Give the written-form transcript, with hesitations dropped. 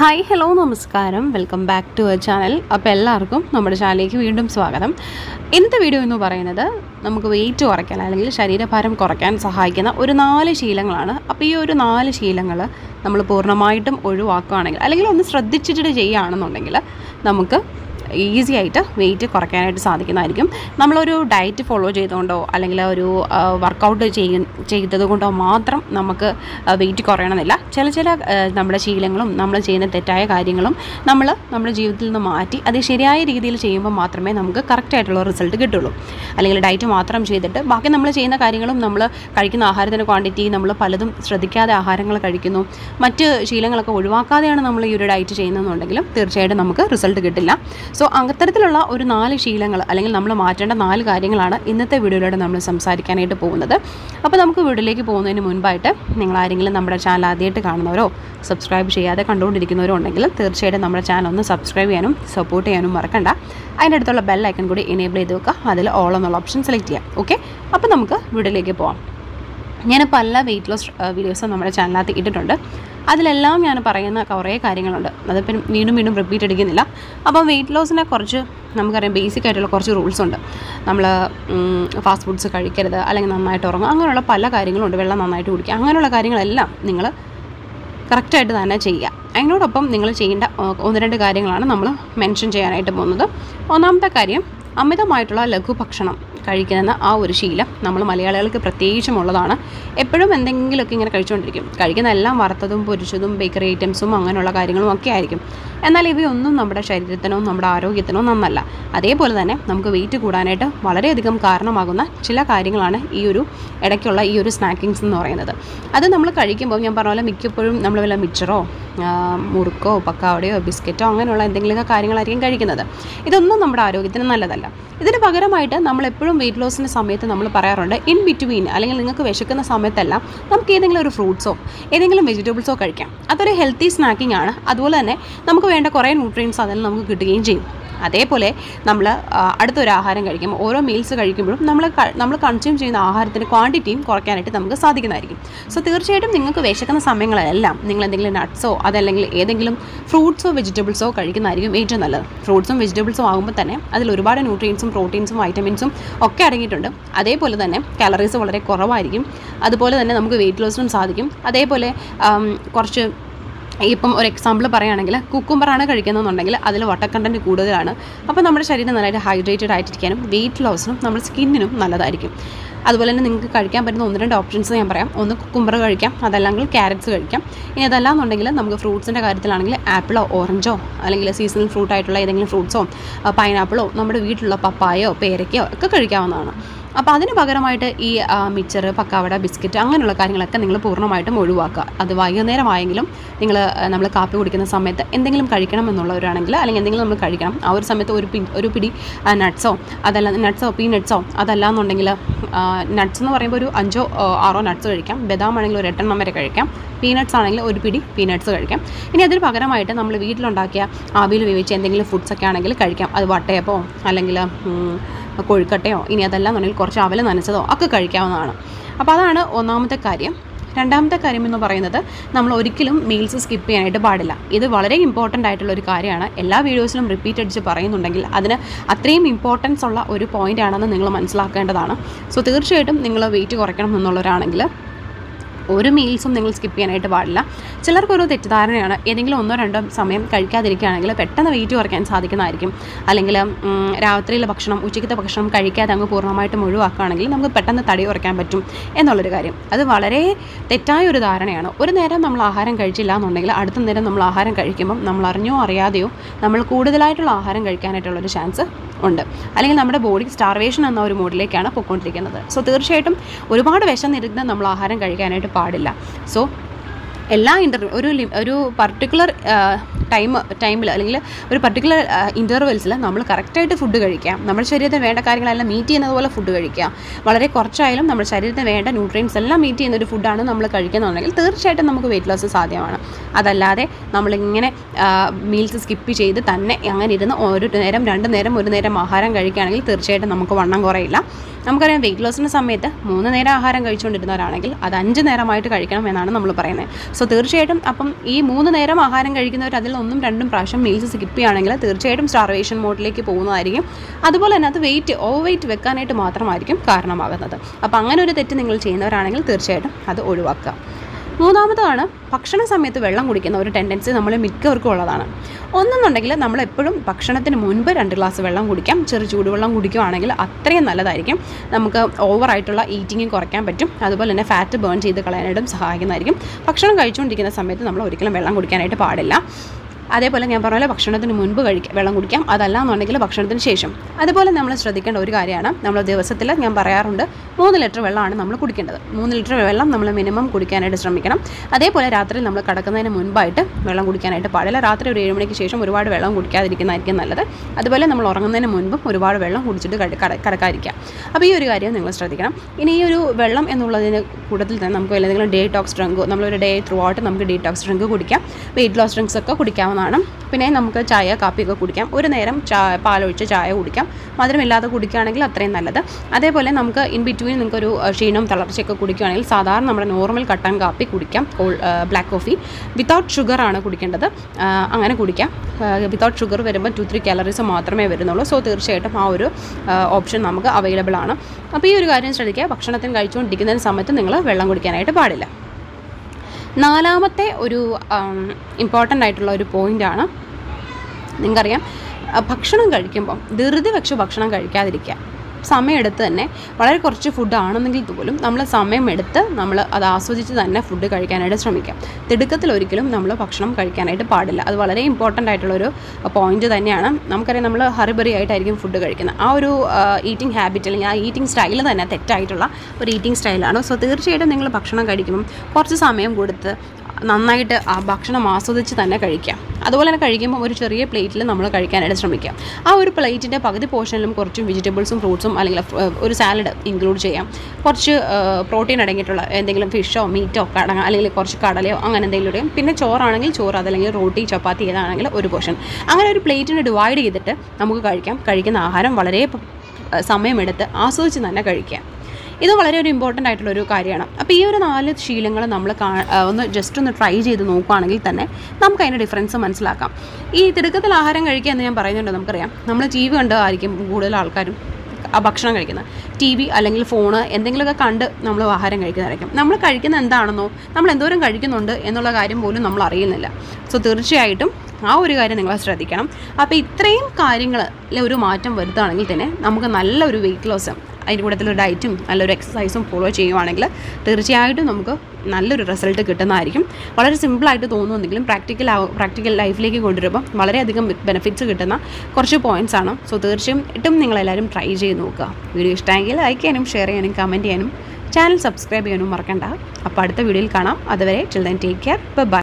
Hi hello നമസ്കാരം welcome back to our channel. അപ്പോൾ എല്ലാവർക്കും നമ്മുടെ ചാനലിലേക്ക് വീണ്ടും സ്വാഗതം. ഇന്നത്തെ വീഡിയോ എന്ന് പറയുന്നത് നമുക്ക് വെയിറ്റ് കുറയ്ക്കാൻ അല്ലെങ്കിൽ ശരീരഭാരം കുറയ്ക്കാൻ സഹായിക്കുന്ന ഒരു 4 ശീലങ്ങളാണ്. അപ്പോൾ ഈ ഒരു 4 ശീലങ്ങൾ നമ്മൾ പൂർണ്ണമായിട്ടും ഒഴിവാക്കുകയാണെങ്കിൽ അല്ലെങ്കിൽ ഒന്ന് ശ്രദ്ധിച്ചിട്ട് ചെയ്യുകയാണെന്നുണ്ടെങ്കിൽ നമുക്ക് ഈസി ആയിട്ട് വെയിറ്റ് കുറയ്ക്കാനായിട്ട് സാധിക്കുന്നതായിരിക്കും. നമ്മളൊരു ഡയറ്റ് ഫോളോ ചെയ്തുകൊണ്ടോ അല്ലെങ്കിൽ ഒരു വർക്കൗട്ട് ചെയ്തത് കൊണ്ടോ മാത്രം നമുക്ക് വെയിറ്റ് കുറയണമെന്നില്ല. ചില നമ്മുടെ ശീലങ്ങളും നമ്മൾ ചെയ്യുന്ന തെറ്റായ കാര്യങ്ങളും നമ്മുടെ ജീവിതത്തിൽ നിന്ന് മാറ്റി അത് ശരിയായ രീതിയിൽ ചെയ്യുമ്പോൾ മാത്രമേ നമുക്ക് കറക്റ്റായിട്ടുള്ള റിസൾട്ട് കിട്ടുള്ളൂ. അല്ലെങ്കിൽ ഡയറ്റ് മാത്രം ചെയ്തിട്ട് ബാക്കി നമ്മൾ ചെയ്യുന്ന കാര്യങ്ങളും നമ്മൾ കഴിക്കുന്ന ആഹാരത്തിൻ്റെ ക്വാണ്ടിറ്റി നമ്മൾ പലതും ശ്രദ്ധിക്കാതെ ആഹാരങ്ങൾ കഴിക്കുന്നു, മറ്റ് ശീലങ്ങളൊക്കെ ഒഴിവാക്കാതെയാണ് നമ്മൾ ഈ ഒരു ഡയറ്റ് ചെയ്യുന്നതെന്നുണ്ടെങ്കിലും തീർച്ചയായിട്ടും നമുക്ക് റിസൾട്ട് കിട്ടില്ല. സോ അത്തരത്തിലുള്ള ഒരു 4 ശീലങ്ങൾ അല്ലെങ്കിൽ നമ്മൾ മാറ്റേണ്ട 4 കാര്യങ്ങളാണ് ഇന്നത്തെ വീഡിയോയിലൂടെ നമ്മൾ സംസാരിക്കാനായിട്ട് പോകുന്നത്. അപ്പോൾ നമുക്ക് വീഡിയോയിലേക്ക് പോകുന്നതിന് മുൻപായിട്ട് നിങ്ങൾ ആരെങ്കിലും നമ്മുടെ ചാനൽ ആദ്യമായിട്ട് കാണുന്നവരോ സബ്സ്ക്രൈബ് ചെയ്യാതെ കണ്ടുകൊണ്ടിരിക്കുന്നവരോ ഉണ്ടെങ്കിൽ തീർച്ചയായിട്ടും നമ്മുടെ ചാനൽ ഒന്ന് സബ്സ്ക്രൈബ് ചെയ്യാനും സപ്പോർട്ട് ചെയ്യാനും മറക്കണ്ട. അതിൻ്റെ അടുത്തുള്ള ബെൽ ഐക്കൺ കൂടി എനേബിൾ ചെയ്ത് വെക്കുക, അതിൽ ഓൾ എന്നുള്ള ഓപ്ഷൻ സെലക്ട് ചെയ്യാം. ഓക്കെ, അപ്പോൾ നമുക്ക് വീഡിയോയിലേക്ക് പോകാം. ഞാൻ പല വെയിറ്റ് ലോസ് വീഡിയോസും നമ്മുടെ ചാനലിനകത്ത് ഇട്ടിട്ടുണ്ട്. അതിലെല്ലാം ഞാൻ പറയുന്ന കുറേ കാര്യങ്ങളുണ്ട്. അതിപ്പം വീണ്ടും റിപ്പീറ്റ് അടിക്കുന്നില്ല. അപ്പോൾ വെയിറ്റ് ലോസിനെ കുറച്ച് നമുക്കറിയാം ബേസിക് ആയിട്ടുള്ള കുറച്ച് റൂൾസ് ഉണ്ട്. നമ്മൾ ഫാസ്റ്റ് ഫുഡ്സ് കഴിക്കരുത്, അല്ലെങ്കിൽ നന്നായിട്ട് ഉറങ്ങുക, അങ്ങനെയുള്ള പല കാര്യങ്ങളുണ്ട്. വെള്ളം നന്നായിട്ട് കുടിക്കുക, അങ്ങനെയുള്ള കാര്യങ്ങളെല്ലാം നിങ്ങൾ കറക്റ്റായിട്ട് തന്നെ ചെയ്യുക. അതിനോടൊപ്പം നിങ്ങൾ ചെയ്യേണ്ട 1-2 കാര്യങ്ങളാണ് നമ്മൾ മെൻഷൻ ചെയ്യാനായിട്ട് പോകുന്നത്. ഒന്നാമത്തെ കാര്യം, അമിതമായിട്ടുള്ള ലഘുഭക്ഷണം കഴിക്കുന്ന ആ ഒരു ശീലം നമ്മൾ മലയാളികൾക്ക് പ്രത്യേകിച്ചും ഉള്ളതാണ്. എപ്പോഴും എന്തെങ്കിലുമൊക്കെ ഇങ്ങനെ കഴിച്ചുകൊണ്ടിരിക്കും. കഴിക്കുന്ന എല്ലാം വറുത്തതും പൊരിച്ചതും ബേക്കറി ഐറ്റംസും അങ്ങനെയുള്ള കാര്യങ്ങളും ഒക്കെ ആയിരിക്കും. എന്നാൽ ഇവയൊന്നും നമ്മുടെ ശരീരത്തിനോ നമ്മുടെ ആരോഗ്യത്തിനോ നന്നല്ല. അതേപോലെ തന്നെ നമുക്ക് വെയിറ്റ് കൂടാനായിട്ട് വളരെയധികം കാരണമാകുന്ന ചില കാര്യങ്ങളാണ് ഈ ഒരു ഇടയ്ക്കുള്ള ഈ ഒരു സ്നാക്കിങ്സ് എന്ന് പറയുന്നത്. അത് നമ്മൾ കഴിക്കുമ്പോൾ ഞാൻ പറഞ്ഞ പോലെ മിക്കപ്പോഴും നമ്മൾ വല്ല മിച്ചറോ മുറുക്കോ പക്കാവടയോ ബിസ്ക്കറ്റോ അങ്ങനെയുള്ള എന്തെങ്കിലുമൊക്കെ കാര്യങ്ങളായിരിക്കും കഴിക്കുന്നത്. ഇതൊന്നും നമ്മുടെ ആരോഗ്യത്തിന് നല്ലതല്ല. ഇതിന് പകരമായിട്ട് നമ്മളെപ്പോഴും വെയിറ്റ് ലോസിൻ്റെ സമയത്ത് നമ്മൾ പറയാറുണ്ട്, ഇൻ ബിറ്റ്വീൻ അല്ലെങ്കിൽ നിങ്ങൾക്ക് വിശക്കുന്ന സമയത്തെല്ലാം നമുക്ക് ഏതെങ്കിലും ഒരു ഫ്രൂട്ട്സോ ഏതെങ്കിലും വെജിറ്റബിൾസോ കഴിക്കാം. അതൊരു ഹെൽത്തി സ്നാക്കിംഗ് ആണ്. അതുപോലെ തന്നെ നമുക്ക് വേണ്ട കുറേ ന്യൂട്രിയൻസ് അതിൽ നമുക്ക് കിട്ടുകയും ചെയ്യും. അതേപോലെ നമ്മൾ അടുത്തൊരു ആഹാരം കഴിക്കുമ്പോൾ ഓരോ മീൽസ് കഴിക്കുമ്പോഴും നമ്മൾ കൺസ്യൂം ചെയ്യുന്ന ആഹാരത്തിൻ്റെ ക്വാണ്ടിറ്റിയും കുറയ്ക്കാനായിട്ട് നമുക്ക് സാധിക്കുന്നതായിരിക്കും. സോ തീർച്ചയായിട്ടും നിങ്ങൾക്ക് വിശക്കുന്ന സമയങ്ങളെല്ലാം നിങ്ങൾ എന്തെങ്കിലും നട്ട്സോ അതല്ലെങ്കിൽ ഏതെങ്കിലും ഫ്രൂട്ട്സോ വെജിറ്റബിൾസോ കഴിക്കുന്നതായിരിക്കും ഏറ്റവും നല്ലത്. ഫ്രൂട്ട്സും വെജിറ്റബിൾസും ആകുമ്പോൾ തന്നെ അതിൽ ഒരുപാട് ന്യൂട്രിയൻസും പ്രോട്ടീൻസും വൈറ്റമിൻസും ഒക്കെ അടങ്ങിയിട്ടുണ്ട്. അതേപോലെ തന്നെ കാലറീസ് വളരെ കുറവായിരിക്കും. അതുപോലെ തന്നെ നമുക്ക് വെയിറ്റ് ലോസിനും സാധിക്കും. അതേപോലെ കുറച്ച് ഇപ്പം ഒരു എക്സാമ്പിൾ പറയുകയാണെങ്കിൽ കുക്കുംബറാണ് കഴിക്കുന്നതെന്നുണ്ടെങ്കിൽ അതിൽ വാട്ടർ കണ്ടൻറ്റ് കൂടുതലാണ്. അപ്പോൾ നമ്മുടെ ശരീരം നല്ലതായിട്ട് ഹൈഡ്രേറ്റഡ് ആയിട്ടിരിക്കാനും വെയിറ്റ് ലോസിനും നമ്മുടെ സ്കിന്നിനും നല്ലതായിരിക്കും. അതുപോലെ തന്നെ നിങ്ങൾക്ക് കഴിക്കാൻ പറ്റുന്ന 1-2 ഓപ്ഷൻസ് ഞാൻ പറയാം. ഒന്ന് കുക്കുംബർ കഴിക്കാം, അതല്ലെങ്കിൽ ക്യാരറ്റ്സ് കഴിക്കാം. ഇനി അതല്ല എന്നുണ്ടെങ്കിൽ നമുക്ക് ഫ്രൂട്ട്സിൻ്റെ കാര്യത്തിലാണെങ്കിൽ ആപ്പിളോ ഓറഞ്ചോ അല്ലെങ്കിൽ സീസണൽ ഫ്രൂട്ട് ആയിട്ടുള്ള ഏതെങ്കിലും ഫ്രൂട്ട്സോ പൈനാപ്പിളോ നമ്മുടെ വീട്ടിലുള്ള പപ്പായയോ പേരയ്ക്കയോ ഒക്കെ കഴിക്കാവുന്നതാണ്. അപ്പോൾ അതിന് പകരമായിട്ട് ഈ മിച്ചർ പക്കാവട ബിസ്ക്കറ്റ് അങ്ങനെയുള്ള കാര്യങ്ങളൊക്കെ നിങ്ങൾ പൂർണ്ണമായിട്ടും ഒഴിവാക്കുക. അത് വൈകുന്നേരമായെങ്കിലും നമ്മൾ കാപ്പി കുടിക്കുന്ന സമയത്ത് എന്തെങ്കിലും കഴിക്കണം എന്നുള്ളവരാണെങ്കിൽ അല്ലെങ്കിൽ എന്തെങ്കിലും നമ്മൾ കഴിക്കണം. ആ ഒരു സമയത്ത് ഒരു പിടി നട്ട്സോ പീനട്ട്സോ അതല്ല എന്നുണ്ടെങ്കിൽ നട്ട്സ് എന്ന് പറയുമ്പോൾ ഒരു 5-6 നട്ട്സ് കഴിക്കാം. ബദാം ആണെങ്കിൽ ഒരു 8 വരെ കഴിക്കാം. പീനട്ട്സ് ആണെങ്കിൽ ഒരു പിടി പീനട്ട്സ് കഴിക്കാം. ഇനി അതിന് പകരമായിട്ട് നമ്മൾ വീട്ടിലുണ്ടാക്കിയ ആവിയിൽ വേവിച്ച എന്തെങ്കിലും ഫുഡ്സൊക്കെ ആണെങ്കിൽ കഴിക്കാം. അത് വട്ടയപ്പോ അല്ലെങ്കിൽ കൊഴുക്കട്ടയോ ഇനി അതല്ല എന്നുണ്ടെങ്കിൽ കുറച്ച് അവൽ നനച്ചതോ ഒക്കെ കഴിക്കാവുന്നതാണ്. അപ്പോൾ അതാണ് ഒന്നാമത്തെ കാര്യം. രണ്ടാമത്തെ കാര്യം എന്ന് പറയുന്നത്, നമ്മൾ ഒരിക്കലും മീൽസ് സ്കിപ്പ് ചെയ്യാനായിട്ട് പാടില്ല. ഇത് വളരെ ഇമ്പോർട്ടൻ്റ് ആയിട്ടുള്ളൊരു കാര്യമാണ്. എല്ലാ വീഡിയോസിലും റിപ്പീറ്റ് അടിച്ച് പറയുന്നുണ്ടെങ്കിൽ അതിന് അത്രയും ഇമ്പോർട്ടൻസ് ഉള്ള ഒരു പോയിൻ്റ് ആണെന്ന് നിങ്ങൾ മനസ്സിലാക്കേണ്ടതാണ്. സോ തീർച്ചയായിട്ടും നിങ്ങൾ വെയിറ്റ് കുറയ്ക്കണം എന്നുള്ളവരാണെങ്കിൽ ഒരു മീൽസും നിങ്ങൾ സ്കിപ്പ് ചെയ്യാനായിട്ട് പാടില്ല. ചിലർക്കൊരു തെറ്റിദ്ധാരണയാണ്, ഏതെങ്കിലും 1-2 സമയം കഴിക്കാതിരിക്കുകയാണെങ്കിൽ പെട്ടെന്ന് വെയിറ്റ് കുറയ്ക്കാൻ സാധിക്കുന്നതായിരിക്കും. അല്ലെങ്കിൽ രാത്രിയിലെ ഭക്ഷണം ഉച്ചയ്ക്കത്തെ ഭക്ഷണം കഴിക്കാതെ അങ്ങ് പൂർണ്ണമായിട്ടും ഒഴിവാക്കുകയാണെങ്കിൽ നമുക്ക് പെട്ടെന്ന് തടി കുറയ്ക്കാൻ പറ്റും എന്നുള്ളൊരു കാര്യം. അത് വളരെ തെറ്റായ ഒരു ധാരണയാണ്. ഒരു നേരം നമ്മൾ ആഹാരം കഴിച്ചില്ല എന്നുണ്ടെങ്കിൽ അടുത്ത നേരം നമ്മൾ ആഹാരം കഴിക്കുമ്പം നമ്മൾ അറിഞ്ഞോ അറിയാതെയോ നമ്മൾ കൂടുതലായിട്ടുള്ള ആഹാരം കഴിക്കാനായിട്ടുള്ളൊരു ചാൻസ് ഉണ്ട്. അല്ലെങ്കിൽ നമ്മുടെ ബോഡി സ്റ്റാർവേഷൻ എന്ന ഒരു മോഡിലേക്കാണ് പോയിക്കൊണ്ടിരിക്കുന്നത്. സോ തീർച്ചയായിട്ടും ഒരുപാട് വിശന്നിരുന്ന് നമ്മൾ ആഹാരം കഴിക്കാനായിട്ട് പാടില്ല. സോ എല്ലാ ഒരു പർട്ടിക്കുലർ ടൈമിൽ അല്ലെങ്കിൽ ഒരു പർട്ടിക്കുലർ ഇൻ്റർവെൽസിൽ നമ്മൾ കറക്റ്റായിട്ട് ഫുഡ് കഴിക്കാം. നമ്മുടെ ശരീരത്തിന് വേണ്ട കാര്യങ്ങളെല്ലാം മീറ്റ് ചെയ്യുന്നത് പോലെ ഫുഡ് കഴിക്കുക. വളരെ കുറച്ചായാലും നമ്മുടെ ശരീരത്തിന് വേണ്ട ന്യൂട്രിയൻസ് എല്ലാം മീറ്റ് ചെയ്യുന്ന ഒരു ഫുഡാണ് നമ്മൾ കഴിക്കുന്നുണ്ടെങ്കിൽ തീർച്ചയായിട്ടും നമുക്ക് വെയിറ്റ് ലോസ് സാധ്യമാണ്. അതല്ലാതെ നമ്മളിങ്ങനെ മീൽസ് സ്കിപ്പ് ചെയ്ത് തന്നെ അങ്ങനെ ഇരുന്ന് ഒരു നേരം 2 നേരം 1 നേരം ആഹാരം കഴിക്കുകയാണെങ്കിൽ തീർച്ചയായിട്ടും നമുക്ക് വണ്ണം കുറയില്ല. നമുക്കറിയാം വെയിറ്റ് ലോസിൻ്റെ സമയത്ത് 3 നേരം ആഹാരം കഴിച്ചുകൊണ്ടിരുന്നവരാണെങ്കിൽ അത് 5 നേരമായിട്ട് കഴിക്കണം എന്നാണ് നമ്മൾ പറയുന്നത്. സോ തീർച്ചയായിട്ടും അപ്പം ഈ 3 നേരം ആഹാരം കഴിക്കുന്നവർ അതിൽ 1-2 പ്രാവശ്യം മീൽസ് സ്കിപ്പ് ചെയ്യുകയാണെങ്കിൽ തീർച്ചയായിട്ടും സ്റ്റാർവേഷൻ മോഡിലേക്ക് പോകുന്നതായിരിക്കും. അതുപോലെ തന്നെ അത് ഓവർ വെയിറ്റ് വെക്കാനായിട്ട് മാത്രമായിരിക്കും കാരണമാകുന്നത്. അപ്പോൾ അങ്ങനെ ഒരു തെറ്റ് നിങ്ങൾ ചെയ്യുന്നവരാണെങ്കിൽ തീർച്ചയായിട്ടും അത് ഒഴിവാക്കുക. മൂന്നാമതാണ് ഭക്ഷണ സമയത്ത് വെള്ളം കുടിക്കുന്ന ഒരു ടെൻഡൻസി നമ്മൾ മിക്കവർക്കും ഉള്ളതാണ്. ഒന്നെന്നുണ്ടെങ്കിൽ നമ്മളെപ്പോഴും ഭക്ഷണത്തിന് മുൻപ് 2 ഗ്ലാസ് വെള്ളം കുടിക്കാം. ചൂടുവെള്ളം കുടിക്കുകയാണെങ്കിൽ അത്രയും നല്ലതായിരിക്കും. നമുക്ക് ഓവറായിട്ടുള്ള ഈറ്റിംഗ് കുറയ്ക്കാൻ പറ്റും. അതുപോലെ തന്നെ ഫാറ്റ് ബേൺ ചെയ്ത് കളയാനായിട്ടും സഹായിക്കുന്നതായിരിക്കും. ഭക്ഷണം കഴിച്ചുകൊണ്ടിരിക്കുന്ന സമയത്ത് നമ്മൾ ഒരിക്കലും വെള്ളം കുടിക്കാനായിട്ട് പാടില്ല. അതേപോലെ ഞാൻ പറഞ്ഞ ഭക്ഷണത്തിന് മുൻപ് വെള്ളം കുടിക്കാം. അതല്ല എന്നുണ്ടെങ്കിൽ ഭക്ഷണത്തിന് ശേഷം. അതുപോലെ നമ്മൾ ശ്രദ്ധിക്കേണ്ട ഒരു കാര്യമാണ്, നമ്മൾ ദിവസത്തിൽ ഞാൻ പറയാറുണ്ട് 3 ലിറ്റർ വെള്ളമാണ് നമ്മൾ കുടിക്കേണ്ടത്. 3 ലിറ്റർ വെള്ളം നമ്മൾ മിനിമം കുടിക്കാനായിട്ട് ശ്രമിക്കണം. അതേപോലെ രാത്രി നമ്മൾ കിടക്കുന്നതിന് മുൻപായിട്ട് വെള്ളം കുടിക്കാനായിട്ട് പാടില്ല. രാത്രി ഒരു 7 മണിക്ക് ശേഷം ഒരുപാട് വെള്ളം കുടിക്കാതിരിക്കുന്നതായിരിക്കും നല്ലത്. അതുപോലെ നമ്മൾ ഉറങ്ങുന്നതിന് മുൻപും ഒരുപാട് വെള്ളം കുടിച്ചിട്ട് കിടക്കാതിരിക്കുക. അപ്പോൾ ഈ ഒരു കാര്യം നിങ്ങൾ ശ്രദ്ധിക്കണം. ഇനി ഈ ഒരു വെള്ളം എന്നുള്ളതിന് കൂട്ടത്തിൽ തന്നെ നമുക്ക് ഏതെങ്കിലും ഡീടോക്സ് ഡ്രിങ്കോ നമ്മളൊരു ഡേ ത്രൂ ഔട്ട് നമുക്ക് ഡീടോക്സ് ഡ്രിങ്ക് കുടിക്കാം. വെയിറ്റ് ലോസ് ഡ്രിങ്ക്സ് ഒക്കെ കുടിക്കാവുന്നതാണ്. പിന്നെ നമുക്ക് ചായ കാപ്പിയൊക്കെ കുടിക്കാം. ഒരു നേരം പാലൊഴിച്ച് ചായ കുടിക്കാം. മധുരമില്ലാതെ കുടിക്കുകയാണെങ്കിൽ അത്രയും നല്ലത്. അതേപോലെ നമുക്ക് ഇൻ ബിറ്റ്വീൻ നിങ്ങൾക്കൊരു ക്ഷീണവും തളർച്ചയൊക്കെ കുടിക്കുകയാണെങ്കിൽ സാധാരണ നമ്മുടെ നോർമൽ കട്ടൻ കാപ്പി കുടിക്കാം. ബ്ലാക്ക് കോഫി വിത്തൗട്ട് ഷുഗറാണ് കുടിക്കേണ്ടത്. അങ്ങനെ കുടിക്കാം. വിത്തൗട്ട് ഷുഗർ വരുമ്പോൾ 2-3 കാലറീസ് മാത്രമേ വരുന്നുള്ളൂ. സോ തീർച്ചയായിട്ടും ആ ഒരു ഓപ്ഷൻ നമുക്ക് അവൈലബിൾ ആണ്. അപ്പോൾ ഈ ഒരു കാര്യം ശ്രദ്ധിക്കുക. ഭക്ഷണത്തിന് കഴിച്ചുകൊണ്ടിരിക്കുന്നതിന് സമയത്ത് നിങ്ങൾ വെള്ളം കുടിക്കാനായിട്ട് പാടില്ല. 4ാമത്തെ ഒരു ഇമ്പോർട്ടൻ്റ് ആയിട്ടുള്ള ഒരു പോയിൻ്റാണ്, നിങ്ങൾക്കറിയാം ഭക്ഷണം കഴിക്കുമ്പം ധൃതി വെച്ച് ഭക്ഷണം കഴിക്കാതിരിക്കുക. സമയമെടുത്ത് തന്നെ വളരെ കുറച്ച് ഫുഡ് ആണെന്നെങ്കിൽ പോലും നമ്മൾ സമയമെടുത്ത് നമ്മൾ അത് ആസ്വദിച്ച് തന്നെ ഫുഡ് കഴിക്കാനായിട്ട് ശ്രമിക്കാം. തിടുക്കത്തിൽ ഒരിക്കലും നമ്മൾ ഭക്ഷണം കഴിക്കാനായിട്ട് പാടില്ല. അത് വളരെ ഇമ്പോർട്ടൻ്റ് ആയിട്ടുള്ളൊരു പോയിന്റ് തന്നെയാണ്. നമുക്കറിയാം നമ്മൾ ഹറിബറി ആയിട്ടായിരിക്കും ഫുഡ് കഴിക്കുന്നത്. ആ ഒരു ഈറ്റിംഗ് ഹാബിറ്റ് അല്ലെങ്കിൽ ആ ഈറ്റിംഗ് സ്റ്റൈൽ തന്നെ തെറ്റായിട്ടുള്ള ഒരു ഈറ്റിംഗ് സ്റ്റൈലാണ്. സോ തീർച്ചയായിട്ടും നിങ്ങൾ ഭക്ഷണം കഴിക്കുമ്പം കുറച്ച് സമയം കൊടുത്ത് നന്നായിട്ട് ആ ഭക്ഷണം ആസ്വദിച്ച് തന്നെ കഴിക്കാം. അതുപോലെ തന്നെ കഴിക്കുമ്പോൾ ഒരു ചെറിയ പ്ലേറ്റിൽ നമ്മൾ കഴിക്കാനായിട്ട് ശ്രമിക്കാം. ആ ഒരു പ്ലേറ്റിൻ്റെ പകുതി പോർഷനിലും കുറച്ച് വെജിറ്റബിൾസും ഫ്രൂട്ട്സും അല്ലെങ്കിൽ ഒരു സാലഡ് ഇൻക്ലൂഡ് ചെയ്യാം. കുറച്ച് പ്രോട്ടീൻ അടങ്ങിയിട്ടുള്ള എന്തെങ്കിലും ഫിഷോ മീറ്റോ അല്ലെങ്കിൽ കുറച്ച് കടലയോ അങ്ങനെ എന്തെങ്കിലും ഇടും. പിന്നെ ചോറാണെങ്കിൽ ചോറ്, അതല്ലെങ്കിൽ റോട്ടി ചപ്പാത്തി ഏതാണെങ്കിൽ ഒരു പോർഷൻ. അങ്ങനെ ഒരു പ്ലേറ്റിന് ഡിവൈഡ് ചെയ്തിട്ട് നമുക്ക് കഴിക്കാം. കഴിക്കുന്ന ആഹാരം വളരെ സമയമെടുത്ത് ആസ്വദിച്ച് തന്നെ കഴിക്കാം. ഇത് വളരെ ഒരു ഇമ്പോർട്ടൻ്റ് ആയിട്ടുള്ളൊരു കാര്യമാണ്. അപ്പോൾ ഈ ഒരു 4 ശീലങ്ങൾ നമ്മൾ ഒന്ന് ട്രൈ ചെയ്ത് നോക്കുകയാണെങ്കിൽ തന്നെ നമുക്ക് അതിൻ്റെ ഡിഫറൻസ് മനസ്സിലാക്കാം. ഈ തിടുക്കത്തിൽ ആഹാരം കഴിക്കുക എന്ന് ഞാൻ പറയുന്നുണ്ട്. നമുക്കറിയാം നമ്മൾ TV കണ്ടായിരിക്കും കൂടുതൽ ആൾക്കാരും ഭക്ഷണം കഴിക്കുന്നത്. TV അല്ലെങ്കിൽ ഫോണ് എന്തെങ്കിലുമൊക്കെ കണ്ട് നമ്മൾ ആഹാരം കഴിക്കുന്നതായിരിക്കും. നമ്മൾ കഴിക്കുന്ന എന്താണെന്നോ നമ്മൾ എന്തോരം കഴിക്കുന്നുണ്ട് എന്നുള്ള കാര്യം പോലും നമ്മൾ അറിയുന്നില്ല. സോ തീർച്ചയായിട്ടും ആ ഒരു കാര്യം നിങ്ങൾ ശ്രദ്ധിക്കണം. അപ്പോൾ ഇത്രയും കാര്യങ്ങളിൽ ഒരു മാറ്റം വരുത്തുകയാണെങ്കിൽ തന്നെ നമുക്ക് നല്ലൊരു വെയിറ്റ് ലോസ്, അതിൻ്റെ കൂട്ടത്തിലൊരു ഡയറ്റും നല്ലൊരു എക്സസൈസും ഫോളോ ചെയ്യുവാണെങ്കിൽ തീർച്ചയായിട്ടും നമുക്ക് നല്ലൊരു റിസൾട്ട് കിട്ടുന്നതായിരിക്കും. വളരെ സിമ്പിളായിട്ട് തോന്നുമെന്നെങ്കിലും പ്രാക്ടിക്കൽ ലൈഫിലേക്ക് കൊണ്ടുവരുമ്പോൾ വളരെയധികം ബെനിഫിറ്റ്സ് കിട്ടുന്ന കുറച്ച് പോയിൻറ്റ്സ് ആണ്. സോ തീർച്ചയായിട്ടും നിങ്ങളെല്ലാവരും ട്രൈ ചെയ്ത് നോക്കുക. വീഡിയോ ഇഷ്ടമെങ്കിൽ ലൈക്ക് ചെയ്യാനും ഷെയർ ചെയ്യാനും കമൻറ്റ് ചെയ്യാനും ചാനൽ സബ്സ്ക്രൈബ് ചെയ്യാനും മറക്കണ്ട. അപ്പോൾ അടുത്ത വീഡിയോയിൽ കാണാം. അതുവരെ till then take care. By.